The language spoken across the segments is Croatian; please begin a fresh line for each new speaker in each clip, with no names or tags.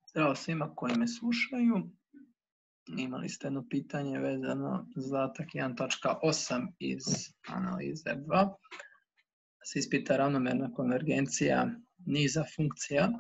Zdravo svima koji me slušaju. Imali ste jedno pitanje vezano za zadatak 1.8 iz analize 2. Se ispita ravnomerna konvergencija niza funkcija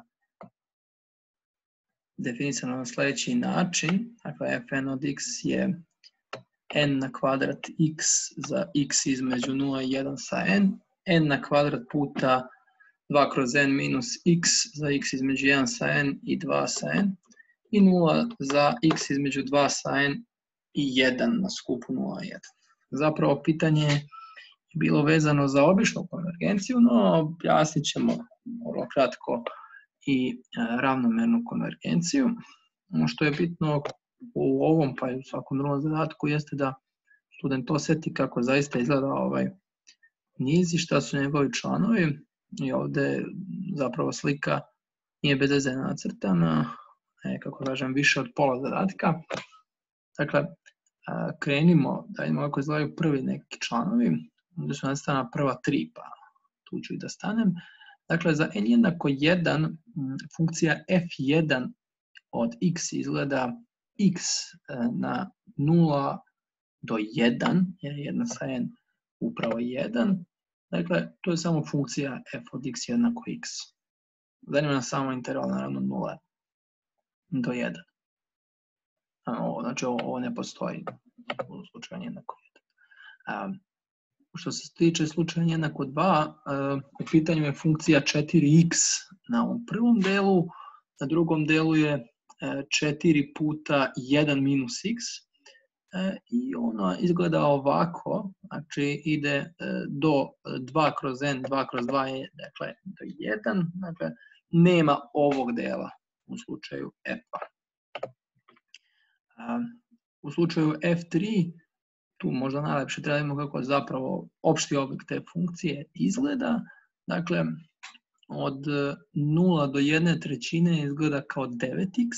definisano na sljedeći način. Dakle, fn od x je n na kvadrat x za x između 0 i 1 sa n na kvadrat puta 2 kroz n minus x za x između 1 sa n i 2 sa n i 0 za x između 2 sa n i 1 na skupu 0 i 1. Zapravo pitanje je bilo vezano za običnu konvergenciju, no objasnit ćemo vrlo kratko i ravnomernu konvergenciju. Ono što je bitno u ovom pa i u svakom drugom zadatku jeste da student osjeti kako zaista izgleda ovaj niz i šta su njegovi članovi. I ovdje zapravo slika nije bez veze nacrtana, kako kažem, više od pola zadatka. Dakle, krenimo da vidimo kako izgledaju prvi neki članovi. Ovdje su nacrtana prva tri, pa tu ću i da stanem. Dakle, za n jednako 1 funkcija f1 od x izgleda x na 0 do 1, jer je 1 sa n upravo 1. Dakle, to je samo funkcija f od x jednako x. Zanima nas samo interval, naravno 0 do 1. Znači, ovo ne postoji u slučaju jednako 1. Što se tiče slučaja jednako 2, u pitanju je funkcija 4x na ovom prvom delu, na drugom delu je 4 puta 1 minus x, i ono izgleda ovako, znači ide do 2 kroz n, 2 kroz 2 je dakle do 1, dakle nema ovog dela u slučaju f2. U slučaju f3, tu možda najlepše treba vidimo kako zapravo opšti oblik te funkcije izgleda, dakle od 0 do 1/3 izgleda kao 9x,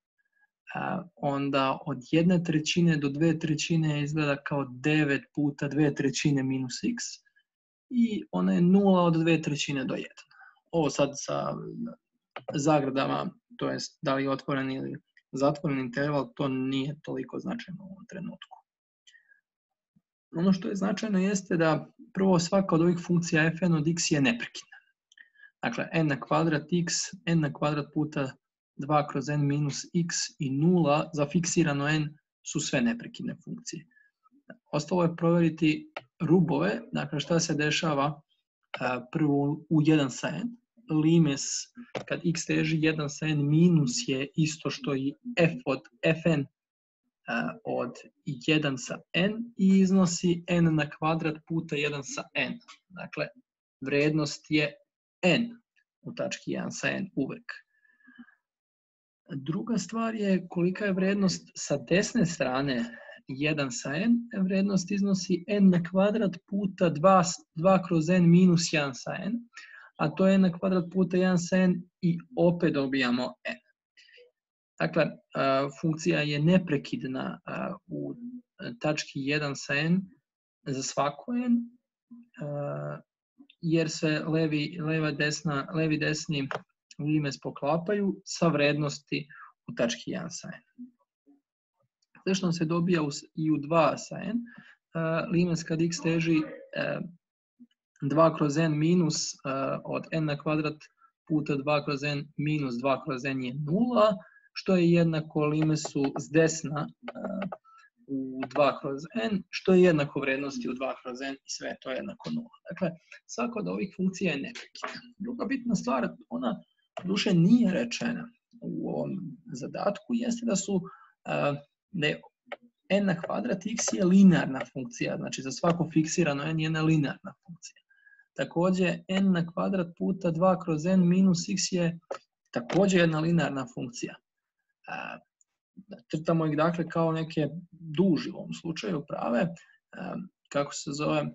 onda od 1/3 do 2/3 izgleda kao 9 puta 2/3 minus x i ona je 0 od 2/3 do 1. Ovo sad sa zagradama, to jest da li je otvoren ili zatvoren interval, to nije toliko značajno u ovom trenutku. Ono što je značajno jeste da prvo svaka od ovih funkcija fn od x je neprekidna. Dakle, n na kvadrat x, n na kvadrat puta 2 kroz n minus x i 0 za fiksirano n su sve neprekidne funkcije. Ostalo je provjeriti rubove, dakle šta se dešava prvo u 1 sa n. Limes kad x teži 1 sa n minus je isto što i f od fn od 1 sa n i iznosi n na kvadrat puta 1 sa n. Dakle, vrednost je n u tački 1 sa n uvek. Druga stvar je kolika je vrednost sa desne strane 1 sa n. Vrednost iznosi n na kvadrat puta 2 kroz n minus 1 sa n, a to je n na kvadrat puta 1 sa n i opet dobijamo n. Dakle, funkcija je neprekidna u tački 1 sa n za svako n, jer se levi desni limes poklapaju sa vrednosti u tački 1 sa n. Slično se dobija i u 2 sa n. Limes kad x teži 2 kroz n minus od n na kvadrat puta 2 kroz n minus 2 kroz n je 0, što je jednako limesu s desna u 2 kroz n, što je jednako vrednosti u 2 kroz n i sve to je jednako 0. Dakle, svaka od ovih funkcija je neprekidna. Druga bitna stvar, ona duše nije rečena u ovom zadatku, jeste da su n na kvadrat x je linearna funkcija, znači za svako fiksirano n je jedna linearna funkcija. Također, n na kvadrat puta 2 kroz n minus x je također jedna linearna funkcija. Crtamo ih dakle kao neke duži u ovom slučaju prave, kako se zove,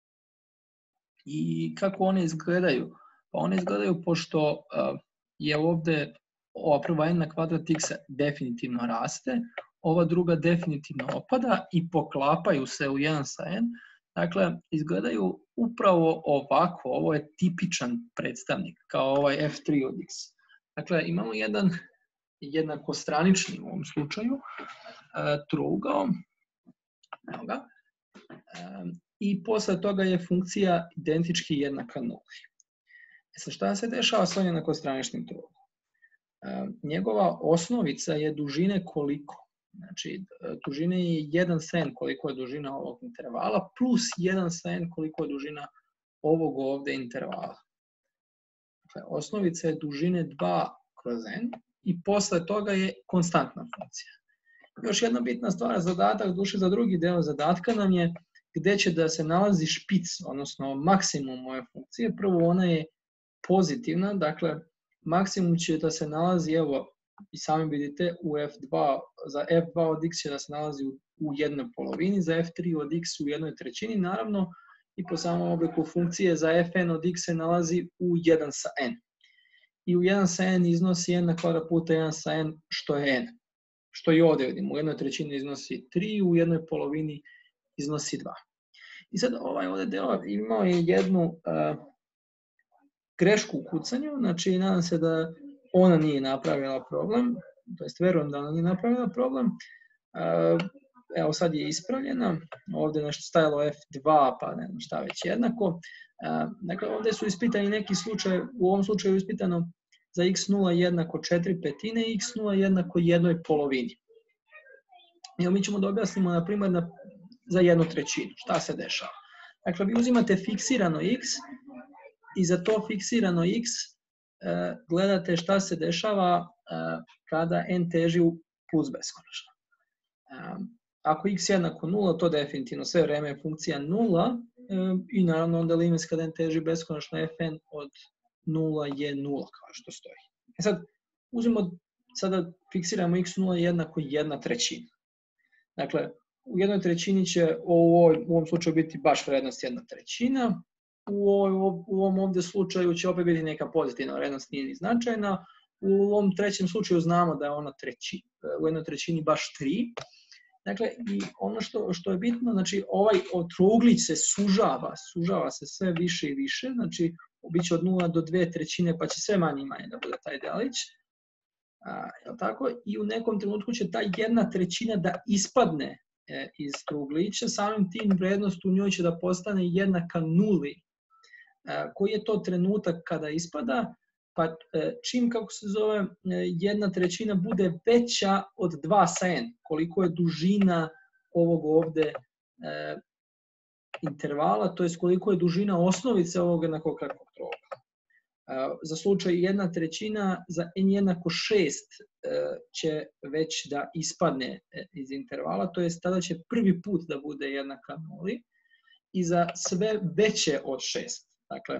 i kako one izgledaju. Pa one izgledaju pošto je ovdje ova prva n na kvadrat x definitivno raste, ova druga definitivno opada i poklapaju se u 1 sa n. Dakle, izgledaju upravo ovako, ovo je tipičan predstavnik, kao ovaj f3 od x. Dakle, imamo jedan jednakostranični u ovom slučaju trougao. Evo ga. I posle toga je funkcija identički jednaka nuli. Sad, šta se dešava sa jednakostraničnim trougom? Njegova osnovica je dužine koliko? Znači, dužine je 1 sen koliko je dužina ovog intervala, plus 1 sen koliko je dužina ovog ovde intervala. Dakle, osnovica je dužine 2 kroz n i posle toga je konstantna funkcija. Još jedna bitna stvar, zadatak, duše za drugi deo zadatka nam je gde će da se nalazi špic, odnosno maksimum ove funkcije. Prvo, ona je pozitivna, dakle, maksimum će da se nalazi, evo, i sami vidite, u f2, za f2 od x će da se nalazi u jednoj polovini, za f3 od x u jednoj trećini, naravno, i po samom obliku funkcije za fn od x se nalazi u 1 sa n. I u 1 sa n iznosi n na kvadrat puta 1 sa n, što je n. Što i ovdje vidimo, u jednoj trećini iznosi 3, u jednoj polovini iznosi 2. I sad ovaj ovdje deo imao je jednu grešku u kucanju, znači nadam se da ona nije napravila problem, to jest verujem da ona nije napravila problem. Evo sad je ispravljena, ovdje nešto stajalo f2, pa ne znam šta već jednako. Dakle, ovdje su ispitani neki slučaj, u ovom slučaju je ispitano za x0 jednako 4/5 i x0 jednako 1/2. I mi ćemo da objasnimo, na primjer, za 1/3. Šta se dešava? Dakle, vi uzimate fiksirano x i za to fiksirano x gledate šta se dešava kada n teži u plus beskonačno. Ako x jednako 0, to definitivno sve vreme je funkcija 0 i naravno onda limit kada n teži beskonačno fn od 0 je 0, kao što stoji. Sad, uzmemo, sada fiksiramo x0 jednako 1/3. Dakle, u 1/3 će u ovom slučaju biti baš vrednost 1/3. U ovom ovdje slučaju će opet biti neka pozitivna vrednost, nije ni značajna. U ovom trećem slučaju znamo da je ona u 1/3 baš 3. Dakle, i ono što je bitno, znači ovaj trouglić se sužava se sve više i više, znači biće od 0 do 2/3, pa će sve manje i manje da bude taj delić. I u nekom trenutku će ta 1/3 da ispadne iz trouglića, samim tim vrednost u njoj će da postane jednaka nuli. Koji je to trenutak kada ispada? Pa čim, kako se zove, 1/3 bude veća od 2 sa n, koliko je dužina ovog ovde intervala, to je koliko je dužina osnovice ovog jednakog kratkog trouga. Za slučaj 1/3 za n jednako 6 će već da ispadne iz intervala, to je tada će prvi put da bude jednaka nuli i za sve veće od 6. Dakle,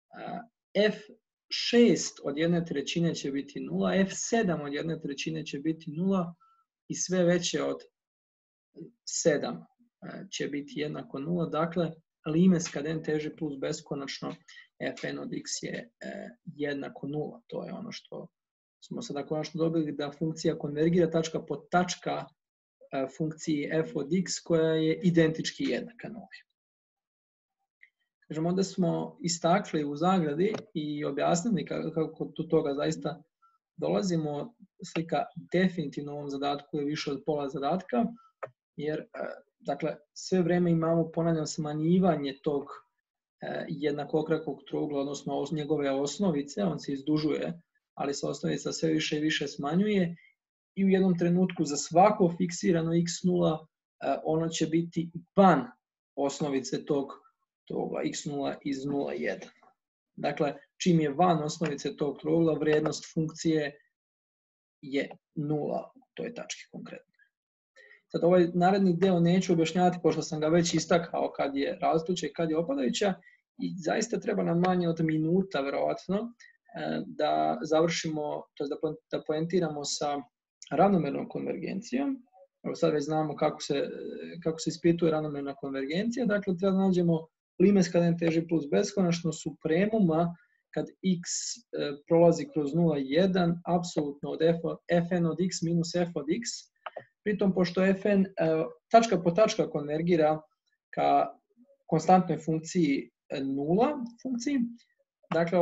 f6 od 1/3 će biti 0, f7 od 1/3 će biti 0 i sve veće od 7 će biti jednako 0. Dakle, limes kad n teži plus beskonačno, fn od x je jednako 0. To je ono što smo sada konačno dobili, da funkcija konvergira tačka po tačka funkciji f od x koja je identički jednaka 0. Kažemo, onda smo istakli u zagradi i objasnili kako do toga zaista dolazimo. Slika definitivno u ovom zadatku je više od pola zadatka, jer dakle, sve vreme imamo, ponavljam, smanjivanje tog jednakokrakog trougla, odnosno njegove osnovice, on se izdužuje, ali se osnovica sve više i više smanjuje i u jednom trenutku za svako fiksirano x0 ono će biti van osnovice tog trougla x0 iz 0,1. Dakle, čim je van osnovice tog trougla, vrednost funkcije je 0 u toj tački konkretno. Sad ovaj naredni deo neću objašnjavati, pošto sam ga već istakao kad je rastuća i kad je opadajuća, i zaista treba nam manje od minuta, verovatno, da završimo, to je da poentiramo sa ravnomernom konvergencijom. Evo sad već znamo kako se ispituje ravnomerna konvergencija, dakle treba da nađemo limes kad n teži plus beskonačno supremuma kad x prolazi kroz 0,1, apsolutno od fn od x minus f od x. Pritom, pošto fn tačka po tačka konvergira ka konstantnoj funkciji 0 funkciji, dakle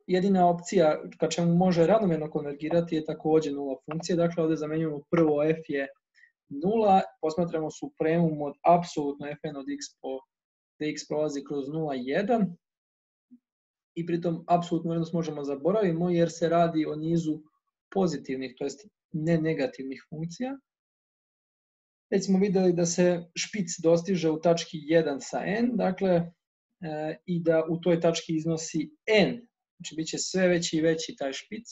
jedina opcija ka čemu može ravnomjerno konvergirati je također nula funkcija. Dakle, ovdje zamenjujemo prvo f je 0, posmatramo supremum od apsolutno fn od x po dx prolazi kroz 0,1 i pritom apsolutnu vrijednost možemo zaboravimo jer se radi o nizu pozitivnih, to jest ne negativnih funkcija. Već smo vidjeli da se špic dostiže u tački 1 sa n, dakle, i da u toj tački iznosi n, znači bit će sve veći i veći taj špic.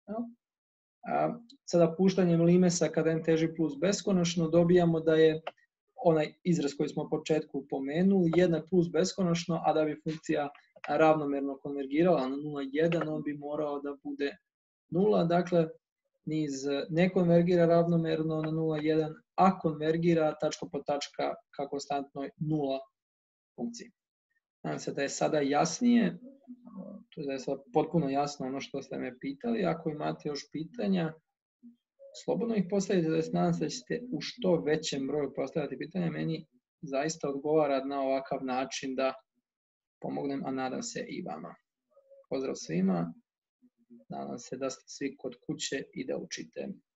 Sada puštanjem limesa kada n teži plus beskonačno dobijamo da je onaj izraz koji smo u početku pomenuli jednak plus beskonačno, a da bi funkcija ravnomjerno konvergirala na 0,1 on bi morao da bude 0, dakle niz ne konvergira ravnomjerno na 0,1, a konvergira tačka po tačka ka konstantnoj 0 funkciji. Nadam se da je sada jasnije, to je da je sada potpuno jasno ono što ste me pitali. Ako imate još pitanja, slobodno ih postavite, nadam se da ćete u što većem broju postavljati pitanja. Meni zaista odgovara na ovakav način da pomognem, a nadam se i vama. Pozdrav svima, nadam se da ste svi kod kuće i da učite.